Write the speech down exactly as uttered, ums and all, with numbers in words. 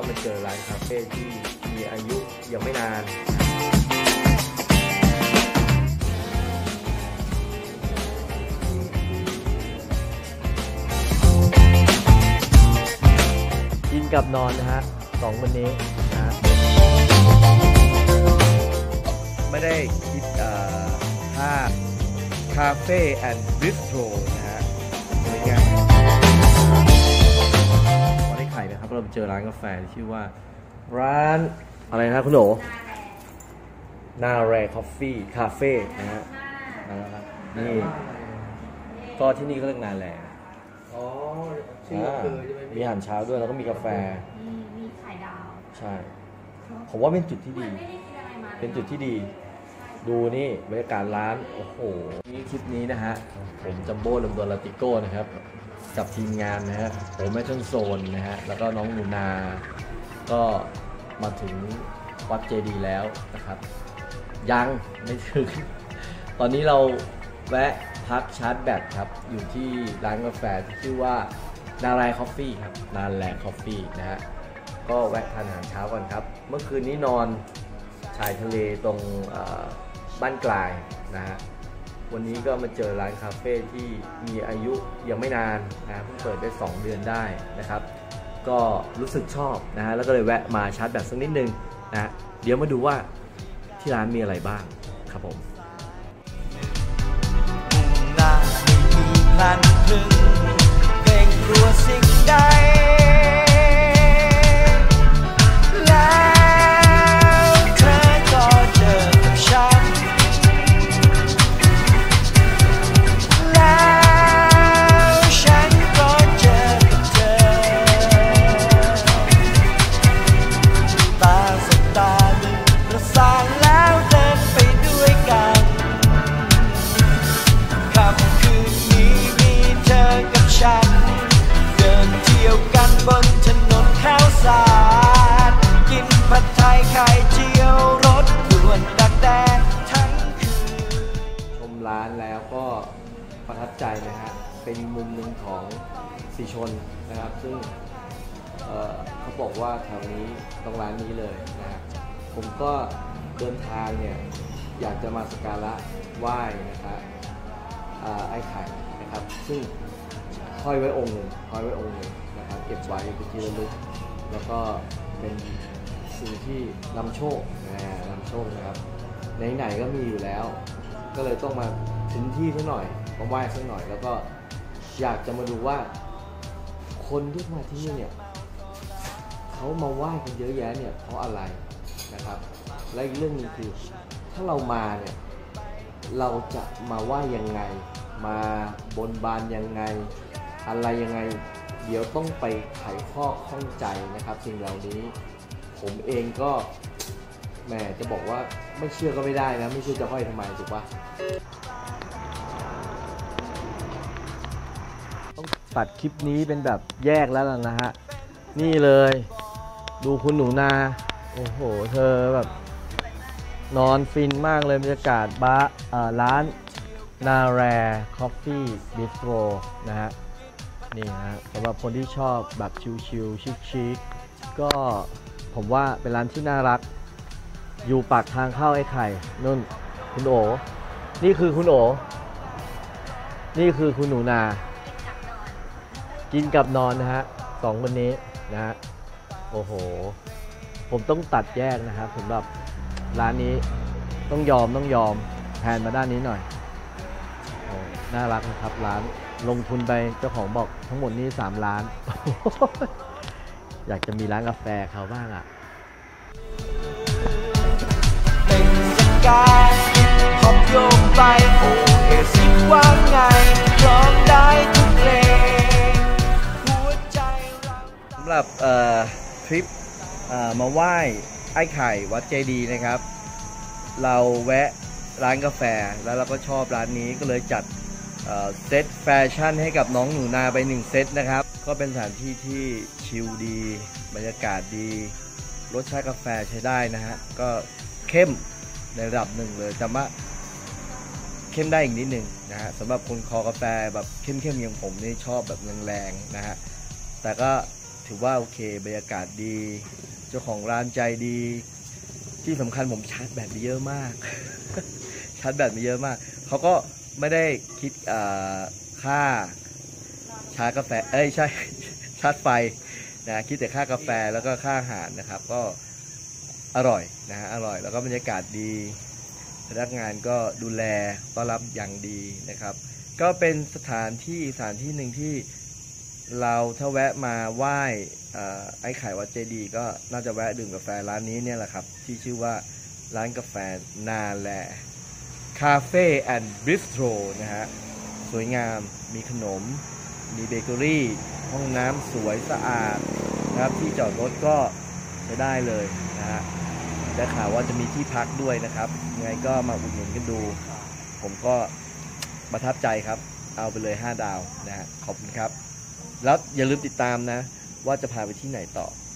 มาเจอร้านคาเฟ่ที่มีอายุยังไม่นานกินกับนอนนะฮะสองคนนี้นะฮะไม่ได้คิดถ้าคาเฟ่แอนด์บิสโตรนะฮะในงานวันนี้ไข่นะครับเราไปเจอร้านกาแฟที่ชื่อว่าร้านอะไรนะคุณโหนนาแรคอฟฟี่คาเฟ่นะฮะนี่ก็ที่นี่ก็เรียกนาแรอ๋อชื่อคือมีอาหารเช้าด้วยแล้วก็มีกาแฟมีไข่ดาวใช่ผมว่าเป็นจุดที่ดีเป็นจุดที่ดีดูนี่บรรยากาศร้านโอ้โหนี่คลิปนี้นะฮะผมจัมโบ้ลำดวนลาติโก้นะครับกับทีมงานนะฮะผมแมชชั่นโซนนะฮะแล้วก็น้องนูนาก็มาถึงวัดเจดีย์แล้วนะครับยังไม่ถึงตอนนี้เราแวะพักชาร์จแบตครับอยู่ที่ร้านกาแฟที่ชื่อว่านาแรคอฟฟี่ครับนาแรคอฟฟี่นะฮะก็แวะทานอาหารเช้าก่อนครับเมื่อคืนนี้นอนชายทะเลตรงบ้านกลายนะฮะวันนี้ก็มาเจอร้านคาเฟ่ที่มีอายุยังไม่นานนะเพิ่งเปิดได้สองเดือนได้นะครับก็รู้สึกชอบนะฮะแล้วก็เลยแวะมาชาร์จแบตสักนิดนึงนะเดี๋ยวมาดูว่าที่ร้านมีอะไรบ้างครับผมมุ่งหน้าไม่มีพลันพรึงเกรงกลัวสิ่งใดร้านแล้วก็ประทับใจนะฮะเป็นมุมหนึ่งของสีชนนะครับซึ่ง เ, เขาบอกว่าแถวนี้ต้องร้านนี้เลยนะฮะผมก็เดินทางเนี่ยอยากจะมาสักการะไหว้นะครับไอ้ไข่นะครับซึ่งห้อยไว้องค์หนึ่งห้อยไว้องค์หนึ่งนะครับเก็บไว้เป็นที่ระลึกแล้วก็เป็นสิ่งที่นำโชคนะนำโชคนะครับไหนๆก็มีอยู่แล้วก็เลยต้องมาถึงที่สักหน่อยมาไหว้สักหน่อยแล้วก็อยากจะมาดูว่าคนที่มาที่นี่เนี่ยเขามาไหว้กันเยอะแยะเนี่ยเพราะอะไรนะครับและอีกเรื่องนึงคือถ้าเรามาเนี่ยเราจะมาไหว้ยังไงมาบนบานยังไงอะไรยังไงเดี๋ยวต้องไปไขข้อข้องใจนะครับสิ่งเหล่านี้ผมเองก็แหมจะบอกว่าไม่เชื่อก็ไม่ได้นะไม่เชื่อจะห้อยทำไมถูกปะต้องตัดคลิปนี้เป็นแบบแยกแล้วนะฮะนี่เลยดูคุณหนูนาโอ้โหเธอแบบนอนฟินมากเลยบรรยากาศบ้าร้านนาแรคอฟฟี่บิสโตรนะฮะนี่ฮะสำหรับคนที่ชอบแบบชิลๆชิคๆก็ผมว่าเป็นร้านที่น่ารักอยู่ปากทางเข้าไอ้ไข่นุ่นคุณโอนี่คือคุณโอนี่คือคุณหนูนากินกับนอนนะฮะสองคนนี้นะฮะโอ้โหผมต้องตัดแยกนะครับสำหรับร้านนี้ต้องยอมต้องยอมแทนมาด้านนี้หน่อยโอ้น่ารักนะครับร้านลงทุนไปเจ้าของบอกทั้งหมดนี้สามล้าน อยากจะมีร้านกาแฟเขาบ้างอ่ะขอบโยมไปโอเอซิว่าไงร้องได้ทุกเพลงหัวใจเราสำหรับทริปมาไหว้ไอ้ไข่วัดเจดีย์นะครับเราแวะร้านกาแฟแล้วเราก็ชอบร้านนี้ก็เลยจัดเซตแฟชั่นให้กับน้องหนูนาไปหนึ่งเซตนะครับก็เป็นสถานที่ที่ชิลดีบรรยากาศดีรสชาติกาแฟใช้ได้นะฮะก็เข้มในระดับหนึ่งเลยแต่ว่าเข้มได้อีกนิดหนึ่งนะฮะสำหรับคนคอกาแฟแบบเข้มๆอย่างผมนี่ชอบแบบแรงๆนะฮะแต่ก็ถถือว่าโอเคบรรยากาศดีเจ้าของร้านใจดีที่สำคัญผมชาร์จแบตไปเยอะมาก ชาร์จแบตไปเยอะมากเขาก็ไม่ได้คิดค่าชาร์จกาแฟเอ้ยใช่ ชาร์จไฟนะคิดแต่ค่ากาแฟแล้วก็ค่าอาหารนะครับก็อร่อยนะฮะอร่อยแล้วก็บรรยากาศดีพนักงานก็ดูแลต้อนรับอย่างดีนะครับก็เป็นสถานที่สถานที่หนึ่งที่เราถ้าแวะมาไหว้ไอ้ไข่วัดเจดีย์ก็น่าจะแวะดื่มกาแฟร้านนี้เนี่ยแหละครับที่ชื่อว่าร้านกาแฟนาแลคาเฟ่แอนด์บิสโตรนะฮะสวยงามมีขนมมีเบเกอรี่ห้องน้ำสวยสะอาดนะครับที่จอดรถก็ใช้ได้เลยนะฮะได้ข่าวว่าจะมีที่พักด้วยนะครับยังไงก็มาอุดหนุนกันดูผมก็ประทับใจครับเอาไปเลยห้าดาวนะฮะขอบคุณครับแล้วอย่าลืมติดตามนะว่าจะพาไปที่ไหนต่อ